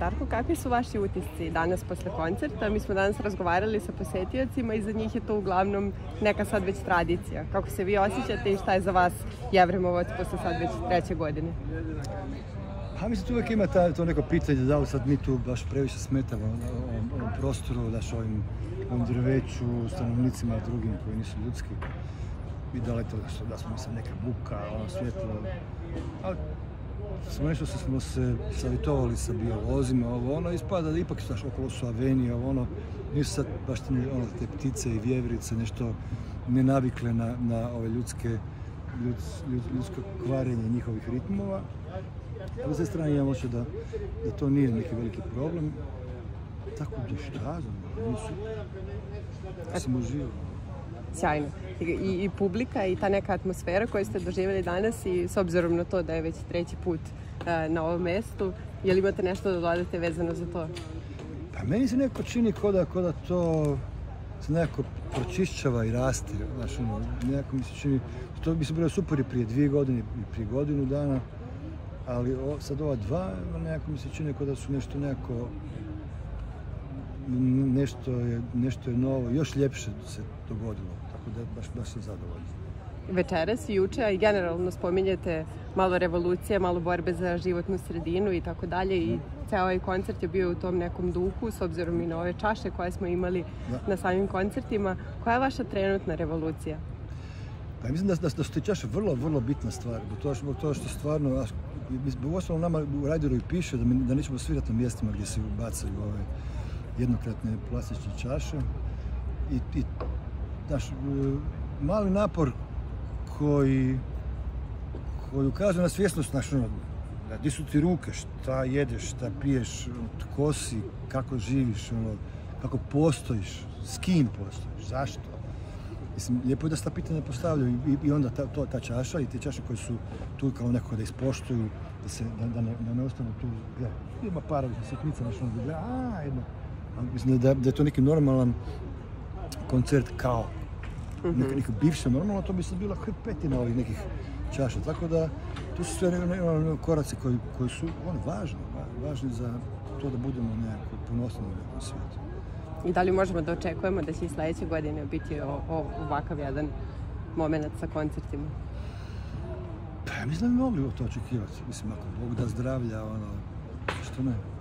Darko, kakvi su vaši utisci danas posle koncerta? Mi smo danas razgovarali sa posetiocima i za njih je to uglavnom neka sad već tradicija. Kako se vi osjećate i šta je za vas Jevremovac posle sad već 3. godine? A mislim, tu uvijek ima to neko pitanje da li sad mi tu baš previše smetamo ovom prostoru, ovom drveću, stanovnicima drugim koji nisu ljudski. I da li to da smo mislim neka buka, svjetlo. Ali smo nešto smo se savjetovali sa biolozima, ispada da ipak okolo su avenije, nisu sad baš te ptice i vjeverice nešto ne navikle na ove ljudsko kvarenje njihovih ritmova. A s te strane imam oče da to nije neki veliki problem. Tako da šta znam, sam uživao. Sjajno. I publika i ta neka atmosfera koju ste doživjeli danas i s obzirom na to da je već 3. put na ovom mestu, je li imate nešto da dodate vezano za to? Pa meni se nekako čini ko da to se nekako pročišćava i raste. Nekako mi se čini, to bi se bilo super i prije 2 godine i prije godinu dana, ali sad ova 2, nekako mi se čini kao da su nešto je novo, još ljepše se dogodilo, tako da baš sam zadovoljan. Večeras i juče, a i generalno spominjete malo revolucije, malo borbe za životnu sredinu i tako dalje i ceo ovaj koncert je bio u tom nekom duhu s obzirom i na ove čaše koje smo imali na samim koncertima. Koja je vaša trenutna revolucija? Pa mislim da su te čaše vrlo, vrlo bitna stvar. Zbog toga što stvarno, u osnovu nama u Rajderu i piše da nećemo svirati na mjestima gdje se bacaju ove jednokratne plastične čaše. I znaš, mali napor koji ukazuje na svjesnost našu, gdje su ti ruke, šta jedeš, šta piješ, tko si, kako živiš, kako postojiš, s kim postojiš, zašto. Mislim, lijepo je da se ta pitanja postavljaju i onda ta čaša i te čaše koje su tu kao nekako da ispoštuju, da ne ostanu tu, gledaj, ima par ovih sitnica, znaš, ono gleda, jedno. Mislim da je to neki normalan koncert kao neka bivša normalno, to bi se bila petina ovih nekih čaša, tako da tu su sve koraci koji su važni za to da budemo nekako ponosni u svijetu. I da li možemo da očekujemo da će i sljedeće godine biti ovakav jedan moment sa koncertima? Pa ja mislim da bi mogli to očekivati. Mislim, ako Bog da zdravlja, što ne.